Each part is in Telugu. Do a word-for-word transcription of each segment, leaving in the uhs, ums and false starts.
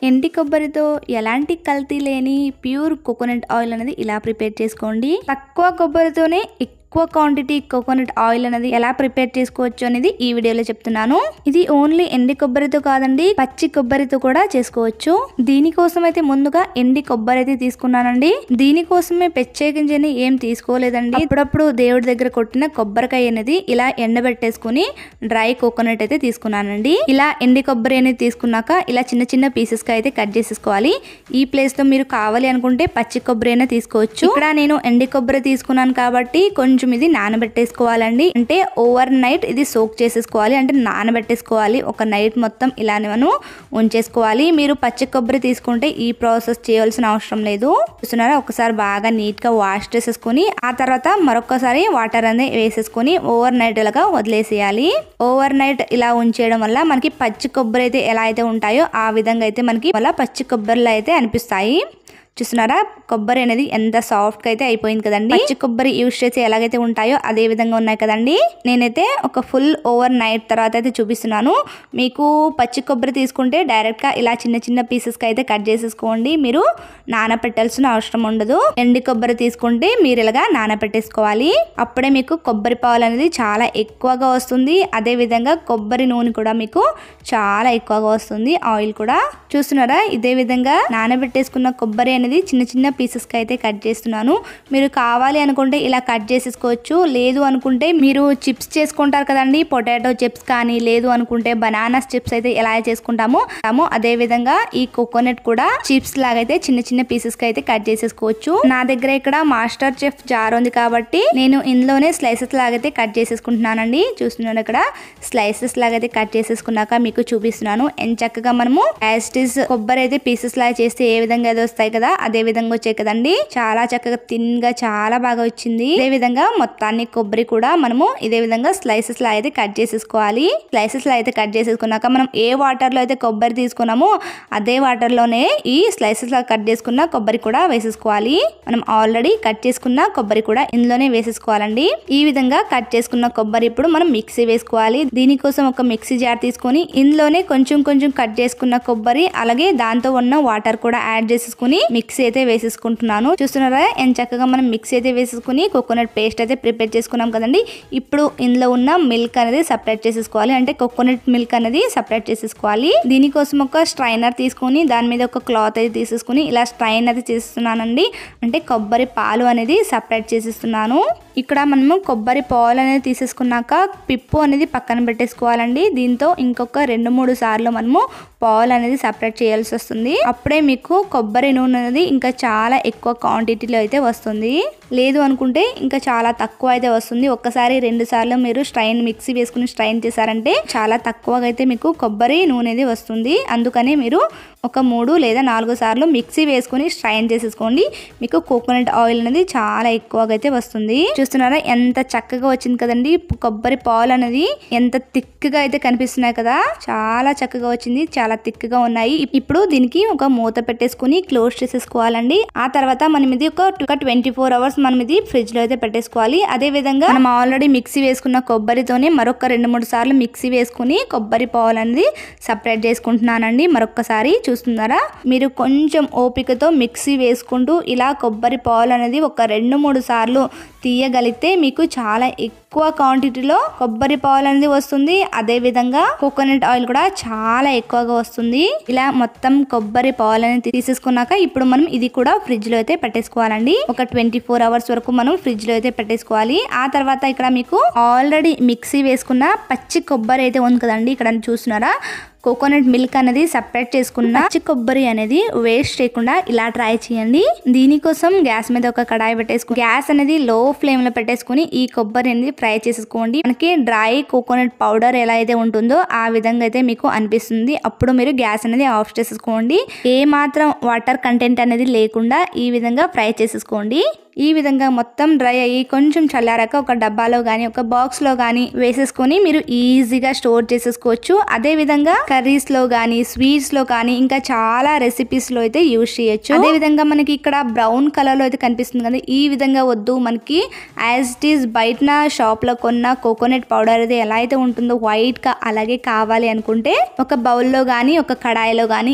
ఎండి కొబ్బరితో ఎలాంటి కల్తీ లేని ప్యూర్ కోకోనట్ ఆయిల్ అనేది ఇలా ప్రిపేర్ చేసుకోండి. తక్కువ కొబ్బరితోనే ఎక్కువ క్వాంటిటీ కోకోనట్ ఆయిల్ అనేది ఎలా ప్రిపేర్ చేసుకోవచ్చు అనేది ఈ వీడియోలో చెప్తున్నాను. ఇది ఓన్లీ ఎండి కొబ్బరితో కాదండి, పచ్చి కొబ్బరితో కూడా చేసుకోవచ్చు. దీనికోసం అయితే ముందుగా ఎండి కొబ్బరి అయితే తీసుకున్నానండి. దీనికోసమే ప్రత్యేకించి ఏం తీసుకోలేదండి. అప్పుడప్పుడు దేవుడి దగ్గర కొట్టిన కొబ్బరికాయ అనేది ఇలా ఎండబెట్టేసుకుని డ్రై కోకోనట్ అయితే తీసుకున్నానండి. ఇలా ఎండి కొబ్బరి అనేది తీసుకున్నాక ఇలా చిన్న చిన్న పీసెస్ గా అయితే కట్ చేసేసుకోవాలి. ఈ ప్లేస్ లో మీరు కావాలి అనుకుంటే పచ్చి కొబ్బరి అయినా తీసుకోవచ్చు. ఇక్కడ నేను ఎండి కొబ్బరి తీసుకున్నాను కాబట్టి కొంచెం ఇది నానబెట్టేసుకోవాలండి. అంటే ఓవర్ నైట్ ఇది సోక్ చేసేసుకోవాలి, అంటే నానబెట్టేసుకోవాలి. ఒక నైట్ మొత్తం ఇలానే మనం ఉంచేసుకోవాలి. మీరు పచ్చి కొబ్బరి తీసుకుంటే ఈ ప్రాసెస్ చేయాల్సిన అవసరం లేదు. చూస్తున్నారా, ఒకసారి బాగా నీట్ గా వాష్ చేసేసుకుని ఆ తర్వాత మరొకసారి వాటర్ అనేది వేసేసుకుని ఓవర్ నైట్ ఇలాగా వదిలేసేయాలి. ఓవర్ నైట్ ఇలా ఉంచేయడం వల్ల మనకి పచ్చి కొబ్బరి అయితే ఎలా అయితే ఉంటాయో ఆ విధంగా అయితే మనకి వల్ల పచ్చి కొబ్బరిలో అయితే అనిపిస్తాయి. చూస్తున్నారా, కొబ్బరి అనేది ఎంత సాఫ్ట్ గా అయితే అయిపోయింది కదండి. పచ్చి కొబ్బరి యూజ్ చేసి ఎలాగైతే ఉంటాయో అదే విధంగా ఉన్నాయి కదండి. నేనైతే ఒక ఫుల్ ఓవర్ నైట్ తర్వాత అయితే చూపిస్తున్నాను. మీకు పచ్చి కొబ్బరి తీసుకుంటే డైరెక్ట్ గా ఇలా చిన్న చిన్న పీసెస్ కి అయితే కట్ చేసేసుకోండి. మీరు నానపెట్టాల్సిన అవసరం ఉండదు. ఎండి కొబ్బరి తీసుకుంటే మీరు ఇలాగా నానపెట్టేసుకోవాలి. అప్పుడే మీకు కొబ్బరి పాలు అనేది చాలా ఎక్కువగా వస్తుంది. అదే విధంగా కొబ్బరి నూనె కూడా మీకు చాలా ఎక్కువగా వస్తుంది. ఆయిల్ కూడా చూస్తున్నారా, ఇదే విధంగా నానబెట్టేసుకున్న కొబ్బరి అనేది చిన్న చిన్న పీసెస్ కి అయితే కట్ చేస్తున్నాను. మీరు కావాలి అనుకుంటే ఇలా కట్ చేసేసుకోవచ్చు. లేదు అనుకుంటే మీరు చిప్స్ చేసుకుంటారు కదండి, పొటాటో చిప్స్ కానీ, లేదు అనుకుంటే బనానాస్ చిప్స్ అయితే ఎలా చేసుకుంటామో అదే విధంగా ఈ కోకోనట్ కూడా చిప్స్ లాగైతే చిన్న చిన్న పీసెస్ కి అయితే కట్ చేసేసుకోవచ్చు. నా దగ్గర ఇక్కడ మాస్టర్ చెఫ్ జార్ ఉంది కాబట్టి నేను ఇందులోనే స్లైసెస్ లాగైతే కట్ చేసేసుకుంటున్నానండి. చూస్తున్నాను, ఇక్కడ స్లైసెస్ లాగైతే కట్ చేసేసుకున్నాక మీకు చూపిస్తున్నాను. ఎంత చక్కగా మనము యాజ్ ఇట్ ఈస్ కొబ్బరి అయితే పీసెస్ లాగా చేస్తే ఏ విధంగా అయితే వస్తాయి కదా అదే విధంగా వచ్చాయి కదండి. చాలా చక్కగా థిన్ గా చాలా బాగా వచ్చింది. ఇదే విధంగా మొత్తాన్ని కొబ్బరి కూడా మనము ఇదే విధంగా స్లైసెస్ లా అయితే కట్ చేసేసుకోవాలి. స్లైసెస్ లా అయితే కట్ చేసేసుకున్నాక మనం ఏ వాటర్ లో అయితే కొబ్బరి తీసుకున్నామో అదే వాటర్ లోనే ఈ స్లైసెస్ లా కట్ చేసుకున్న కొబ్బరి కూడా వేసేసుకోవాలి. మనం ఆల్రెడీ కట్ చేసుకున్న కొబ్బరి కూడా ఇందులోనే వేసేసుకోవాలండి. ఈ విధంగా కట్ చేసుకున్న కొబ్బరి ఇప్పుడు మనం మిక్సీ వేసుకోవాలి. దీనికోసం ఒక మిక్సీ జార్ తీసుకొని ఇందులోనే కొంచెం కొంచెం కట్ చేసుకున్న కొబ్బరి అలాగే దాంతో ఉన్న వాటర్ కూడా యాడ్ చేసేసుకుని మిక్సీ అయితే వేసేసుకుంటున్నాను. చూస్తున్నారా, ఎంత చక్కగా మనం మిక్సీ అయితే వేసేసుకుని కోకోనట్ పేస్ట్ అయితే ప్రిపేర్ చేసుకున్నాం కదండి. ఇప్పుడు ఇందులో ఉన్న మిల్క్ అనేది సపరేట్ చేసేసుకోవాలి, అంటే కోకోనట్ మిల్క్ అనేది సపరేట్ చేసేసుకోవాలి. దీనికోసం ఒక స్ట్రైనర్ తీసుకుని దాని మీద ఒక క్లాత్ అయితే తీసేసుకుని ఇలా స్ట్రైన్ అయితే చేస్తున్నానండి. అంటే కొబ్బరి పాలు అనేది సపరేట్ చేసేస్తున్నాను. ఇక్కడ మనము కొబ్బరి పాలు అనేది తీసేసుకున్నాక పిప్పు అనేది పక్కన పెట్టేసుకోవాలండి. దీంతో ఇంకొక రెండు మూడు సార్లు మనము పాలు అనేది సపరేట్ చేయాల్సి వస్తుంది. అప్పుడే మీకు కొబ్బరి నూనె అనేది ఇంకా చాలా ఎక్కువ క్వాంటిటీలో అయితే వస్తుంది. లేదు అనుకుంటే ఇంకా చాలా తక్కువ అయితే వస్తుంది. ఒక్కసారి రెండు సార్లు మీరు స్ట్రైన్ మిక్సీ వేసుకుని స్ట్రైన్ చేశారంటే చాలా తక్కువగా అయితే మీకు కొబ్బరి నూనె అనేది వస్తుంది. అందుకని మీరు ఒక మూడు లేదా నాలుగు సార్లు మిక్సీ వేసుకుని స్ట్రైన్ చేసేసుకోండి. మీకు కోకోనట్ ఆయిల్ అనేది చాలా ఎక్కువగా అయితే వస్తుంది. చూస్తున్నారా, ఎంత చక్కగా వచ్చింది కదండి. కొబ్బరి పాలు అనేది ఎంత థిక్గా అయితే కనిపిస్తున్నాయి కదా, చాలా చక్కగా వచ్చింది. చాలా థిక్గా ఉన్నాయి. ఇప్పుడు దీనికి ఒక మూత పెట్టేసుకుని క్లోజ్ చేసేసుకోవాలండి. ఆ తర్వాత మనం ఇది ఒక ట్వంటీ ఫోర్ అవర్స్ మనం ఇది ఫ్రిడ్జ్ లో అయితే పెట్టేసుకోవాలి. అదే విధంగా మనం ఆల్రెడీ మిక్సీ వేసుకున్న కొబ్బరితోనే మరొక రెండు మూడు సార్లు మిక్సీ వేసుకుని కొబ్బరి పాలు అనేది సపరేట్ చేసుకుంటున్నానండి. మరొకసారి చూస్తున్నారా, మీరు కొంచెం ఓపికతో మిక్సీ వేసుకుంటూ ఇలా కొబ్బరి పాలు అనేది ఒక రెండు మూడు సార్లు తీయగలిగితే మీకు చాలా ఎక్కువ క్వాంటిటీలో కొబ్బరి పాలు అనేది వస్తుంది. అదే విధంగా కోకోనట్ ఆయిల్ కూడా చాలా ఎక్కువగా వస్తుంది. ఇలా మొత్తం కొబ్బరి పాలు అనేది తీసేసుకున్నాక ఇప్పుడు మనం ఇది కూడా ఫ్రిడ్జ్ లో అయితే పెట్టేసుకోవాలండి. ఒక ట్వంటీ ఫోర్ అవర్స్ వరకు మనం ఫ్రిడ్జ్ లో అయితే పెట్టేసుకోవాలి. ఆ తర్వాత ఇక్కడ మీకు ఆల్రెడీ మిక్సీ వేసుకున్న పచ్చి కొబ్బరి అయితే ఉంది కదండి. ఇక్కడ చూస్తున్నారా, కోకోనట్ మిల్క్ అనేది సపరేట్ చేసుకున్న పచ్చి కొబ్బరి అనేది వేస్ట్ చేయకుండా ఇలా ట్రై చేయండి. దీనికోసం గ్యాస్ మీద ఒక కడాయి పెట్టేసుకుని గ్యాస్ అనేది లో ఫ్లేమ్ లో పెట్టేసుకుని ఈ కొబ్బరి అనేది ఫ్రై చేసుకోండి. మనకి డ్రై కోకోనట్ పౌడర్ ఎలా అయితే ఉంటుందో ఆ విధంగా అయితే మీకు అనిపిస్తుంది. అప్పుడు మీరు గ్యాస్ అనేది ఆఫ్ చేసేసుకోండి. ఏ మాత్రం వాటర్ కంటెంట్ అనేది లేకుండా ఈ విధంగా ఫ్రై చేసేసుకోండి. ఈ విధంగా మొత్తం డ్రై అయ్యి కొంచెం చల్లారాక ఒక డబ్బాలో గానీ ఒక బాక్స్ లో గానీ వేసేసుకొని మీరు ఈజీగా స్టోర్ చేసేసుకోవచ్చు. అదే విధంగా కర్రీస్ లో గానీ స్వీట్స్ లో కానీ ఇంకా చాలా రెసిపీస్ లో అయితే యూజ్ చేయొచ్చు. అదే విధంగా మనకి ఇక్కడ బ్రౌన్ కలర్ లో అయితే కనిపిస్తుంది కదా, ఈ విధంగా వద్దు. మనకి యాజ్ ఇట్ ఈస్ బయట షాప్ లో కొన్న కోకోనట్ పౌడర్ అది ఎలా అయితే ఉంటుందో వైట్ గా అలాగే కావాలి అనుకుంటే ఒక బౌల్లో గానీ ఒక కడాయిలో గానీ ఎక్కువ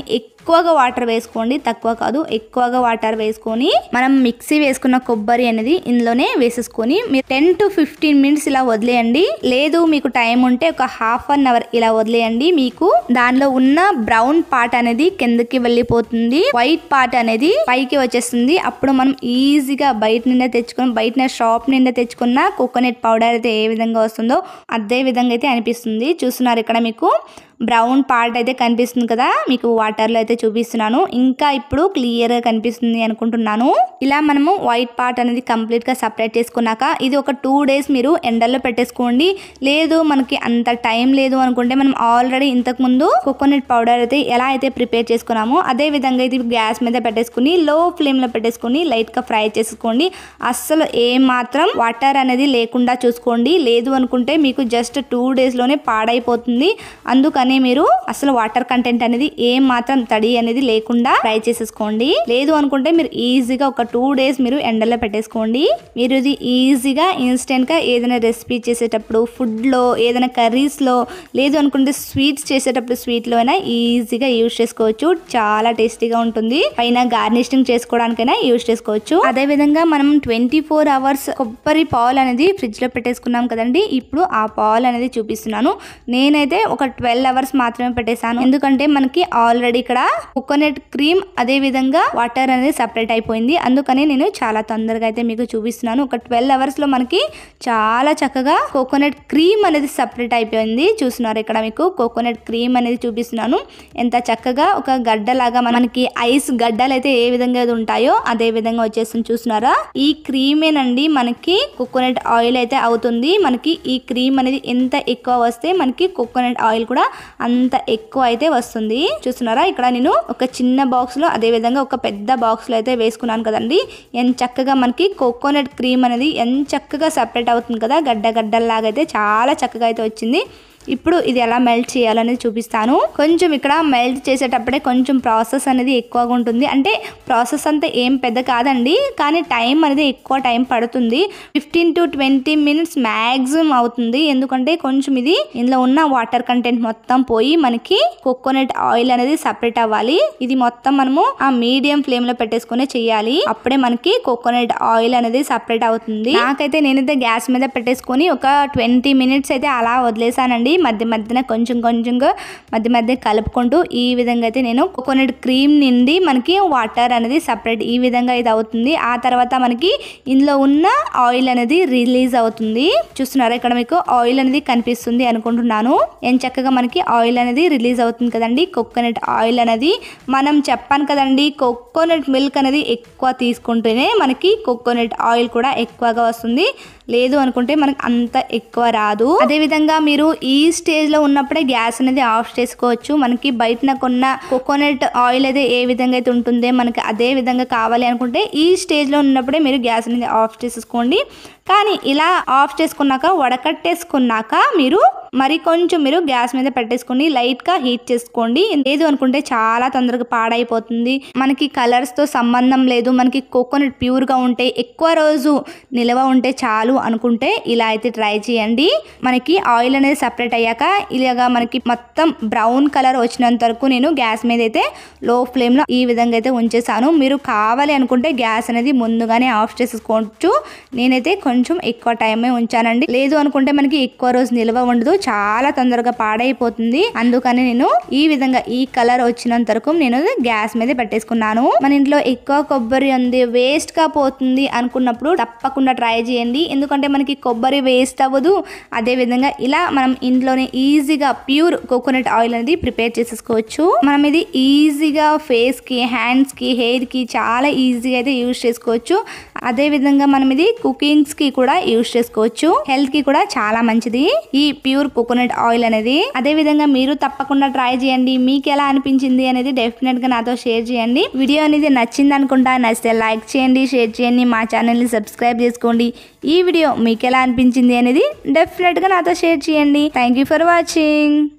ఎక్కువగా వాటర్ వేసుకోండి, తక్కువ కాదు ఎక్కువగా వాటర్ వేసుకొని మనం మిక్సీ వేసుకున్న కొబ్బరి అనేది ఇందులోనే వేసేసుకొని మీరు టెన్ టు ఫిఫ్టీన్ మినిట్స్ ఇలా వదిలేయండి. లేదు మీకు టైం ఉంటే ఒక హాఫ్ అన్ అవర్ ఇలా వదిలేయండి. మీకు దానిలో ఉన్న బ్రౌన్ పార్ట్ అనేది కిందకి వెళ్ళిపోతుంది, వైట్ పార్ట్ అనేది పైకి వచ్చేస్తుంది. అప్పుడు మనం ఈజీగా బయట నిండా తెచ్చుకుని బయట షాప్ నిండా తెచ్చుకున్న కోకోనట్ పౌడర్ అయితే ఏ విధంగా వస్తుందో అదే విధంగా అయితే అనిపిస్తుంది. చూస్తున్నారు ఇక్కడ మీకు బ్రౌన్ పార్ట్ అయితే కనిపిస్తుంది కదా, మీకు వాటర్లో అయితే చూపిస్తున్నాను. ఇంకా ఇప్పుడు క్లియర్గా కనిపిస్తుంది అనుకుంటున్నాను. ఇలా మనము వైట్ పార్ట్ అనేది కంప్లీట్గా సపరేట్ చేసుకున్నాక ఇది ఒక టూ డేస్ మీరు ఎండల్లో పెట్టేసుకోండి. లేదు మనకి అంత టైం లేదు అనుకుంటే మనం ఆల్రెడీ ఇంతకుముందు కోకోనట్ పౌడర్ అయితే ఎలా అయితే ప్రిపేర్ చేసుకున్నామో అదే విధంగా ఇది గ్యాస్ మీద పెట్టేసుకుని లో ఫ్లేమ్లో పెట్టేసుకుని లైట్గా ఫ్రై చేసుకోండి. అస్సలు ఏ మాత్రం వాటర్ అనేది లేకుండా చూసుకోండి. లేదు అనుకుంటే మీకు జస్ట్ టూ డేస్లోనే పాడైపోతుంది. అందుకని మీరు అసలు వాటర్ కంటెంట్ అనేది ఏ మాత్రం తడి అనేది లేకుండా ఫ్రై చేసేసుకోండి. లేదు అనుకుంటే మీరు ఈజీగా ఒక టూ డేస్ మీరు ఎండలో పెట్టేసుకోండి. మీరు ఇది ఈజీగా ఇన్స్టెంట్ గా ఏదైనా రెసిపీ చేసేటప్పుడు, ఫుడ్ లో ఏదైనా కర్రీస్ లో, లేదు అనుకుంటే స్వీట్స్ చేసేటప్పుడు స్వీట్ లో అయినా ఈజీగా యూజ్ చేసుకోవచ్చు. చాలా టేస్టీగా ఉంటుంది. పైన గార్నిషింగ్ చేసుకోవడానికైనా యూజ్ చేసుకోవచ్చు. అదే విధంగా మనం ట్వంటీ ఫోర్ అవర్స్ కొబ్బరి పాలు అనేది ఫ్రిడ్జ్ లో పెట్టేసుకున్నాం కదండి. ఇప్పుడు ఆ పాలు అనేది చూపిస్తున్నాను. నేనైతే ఒక ట్వెల్వ్ అవర్స్ మాత్రమే పెట్టేశాను. ఎందుకంటే మనకి ఆల్రెడీ ఇక్కడ కోకోనట్ క్రీమ్ అదే విధంగా వాటర్ అనేది సపరేట్ అయిపోయింది. అందుకని నేను చాలా తొందరగా అయితే మీకు చూపిస్తున్నాను. ఒక ట్వెల్వ్ అవర్స్ లో మనకి చాలా చక్కగా కోకోనట్ క్రీమ్ అనేది సపరేట్ అయిపోయింది. చూస్తున్నారు ఇక్కడ మీకు కోకోనట్ క్రీమ్ అనేది చూపిస్తున్నాను. ఎంత చక్కగా ఒక గడ్డలాగా మనకి ఐస్ గడ్డలు అయితే ఏ విధంగా ఉంటాయో అదే విధంగా వచ్చేస్తుంది. చూస్తున్నారా, ఈ క్రీమేనండి మనకి కోకోనట్ ఆయిల్ అయితే అవుతుంది. మనకి ఈ క్రీమ్ అనేది ఎంత ఎక్కువ వస్తే మనకి కోకోనట్ ఆయిల్ కూడా అంత ఎక్కువ అయితే వస్తుంది. చూస్తున్నారా, ఇక్కడ నేను ఒక చిన్న బాక్స్ లో అదే విధంగా ఒక పెద్ద బాక్స్ లో అయితే వేసుకున్నాను కదండి. ఎంత చక్కగా మనకి కోకోనట్ క్రీమ్ అనేది ఎంత చక్కగా సపరేట్ అవుతుంది కదా, గడ్డ గడ్డల్లాగా అయితే చాలా చక్కగా అయితే వచ్చింది. ఇప్పుడు ఇది ఎలా మెల్ట్ చేయాలనేది చూపిస్తాను. కొంచెం ఇక్కడ మెల్ట్ చేసేటప్పుడే కొంచెం ప్రాసెస్ అనేది ఎక్కువగా ఉంటుంది. అంటే ప్రాసెస్ అంతా ఏం పెద్ద కాదండి, కానీ టైం అనేది ఎక్కువ టైం పడుతుంది. Fifteen to twenty minutes maximum అవుతుంది. ఎందుకంటే కొంచెం ఇది ఇందులో ఉన్న వాటర్ కంటెంట్ మొత్తం పోయి మనకి కోకోనట్ ఆయిల్ అనేది సపరేట్ అవ్వాలి. ఇది మొత్తం మనము ఆ మీడియం ఫ్లేమ్ లో పెట్టేసుకునే చేయాలి. అప్పుడే మనకి కోకోనట్ ఆయిల్ అనేది సపరేట్ అవుతుంది. నాకైతే నేనైతే గ్యాస్ మీద పెట్టేసుకొని ఒక ట్వంటీ మినిట్స్ అయితే అలా వదిలేసానండి. మధ్య మధ్యన కొంచెం కొంచెంగా మధ్య మధ్య కలుపుకుంటూ ఈ విధంగా అయితే నేను కోకోనట్ క్రీమ్ నిండి మనకి వాటర్ అనేది సపరేట్ ఈ విధంగా ఇది అవుతుంది. ఆ తర్వాత మనకి ఇందులో ఉన్న ఆయిల్ అనేది రిలీజ్ అవుతుంది. చూస్తున్నారా, ఇక్కడ మీకు ఆయిల్ అనేది కనిపిస్తుంది అనుకుంటున్నాను. ఏం చక్కగా మనకి ఆయిల్ అనేది రిలీజ్ అవుతుంది కదండి. కోకోనట్ ఆయిల్ అనేది మనం చెప్పాను కదండి, కోకోనట్ మిల్క్ అనేది ఎక్కువ తీసుకుంటేనే మనకి కోకోనట్ ఆయిల్ కూడా ఎక్కువగా వస్తుంది. లేదు అనుకుంటే మనకి అంత ఎక్కువ రాదు. అదే విధంగా మీరు ఈ స్టేజ్ లో ఉన్నప్పుడే గ్యాస్ అనేది ఆఫ్ చేసుకోవచ్చు. మనకి బయట కొన్న కోకోనట్ ఆయిల్ అయితే ఏ విధంగా అయితే ఉంటుందో మనకి అదే విధంగా కావాలి అనుకుంటే ఈ స్టేజ్ లో ఉన్నప్పుడే మీరు గ్యాస్ అనేది ఆఫ్ చేసేసుకోండి. కానీ ఇలా ఆఫ్ చేసుకున్నాక వడకట్టేసుకున్నాక మీరు మరి కొంచెం మీరు గ్యాస్ మీద పెట్టేసుకొని లైట్ గా హీట్ చేసుకోండి. లేదు అనుకుంటే చాలా తొందరగా పాడైపోతుంది. మనకి కలర్స్ తో సంబంధం లేదు, మనకి కోకోనట్ ప్యూర్ గా ఉంటే ఎక్కువ రోజు నిల్వ ఉంటే చాలు అనుకుంటే ఇలా అయితే ట్రై చేయండి. మనకి ఆయిల్ అనేది సపరేట్ అయ్యాక ఇలాగా మనకి మొత్తం బ్రౌన్ కలర్ వచ్చినంత వరకు నేను గ్యాస్ మీద అయితే లో ఫ్లేమ్ లో ఈ విధంగా అయితే ఉంచేసాను. మీరు కావాలి అనుకుంటే గ్యాస్ అనేది ముందుగానే ఆఫ్ చేసుకోవచ్చు. నేనైతే కొంచెం ఎక్కువ టైమే ఉంచానండి. లేదు అనుకుంటే మనకి ఎక్కువ రోజు నిల్వ ఉండదు, చాలా తొందరగా పాడైపోతుంది. అందుకని నేను ఈ విధంగా ఈ కలర్ వచ్చినంత వరకు నేను గ్యాస్ మీద పెట్టేసుకున్నాను. మన ఇంట్లో ఎక్కువ కొబ్బరి ఉంది, వేస్ట్ గా పోతుంది అనుకున్నప్పుడు తప్పకుండా ట్రై చేయండి. ఎందుకంటే మనకి కొబ్బరి వేస్ట్ అవ్వదు. అదే విధంగా ఇలా మనం ఇంట్లోనే ఈజీగా ప్యూర్ కోకోనట్ ఆయిల్ అనేది ప్రిపేర్ చేసేసుకోవచ్చు. మనం ఇది ఈజీగా ఫేస్ కి, హ్యాండ్స్ కి, హెయిర్ కి చాలా ఈజీగా అయితే యూజ్ చేసుకోవచ్చు. అదే విధంగా మనం ఇది కుకింగ్స్ కి కూడా యూజ్ చేసుకోవచ్చు. హెల్త్ కి కూడా చాలా మంచిది ఈ ప్యూర్ కోకోనట్ ఆయిల్ అనేది. అదే విధంగా మీరు తప్పకుండా ట్రై చేయండి. మీకు ఎలా అనిపించింది అనేది డెఫినెట్ గా నాతో షేర్ చేయండి. వీడియో అనేది నచ్చింది అనుకుంటా, నచ్చితే లైక్ చేయండి, షేర్ చేయండి, మా ఛానల్ ని సబ్స్క్రైబ్ చేసుకోండి. ఈ వీడియో మీకు ఎలా అనిపించింది అనేది డెఫినెట్ గా నాతో షేర్ చేయండి. Thank you for watching.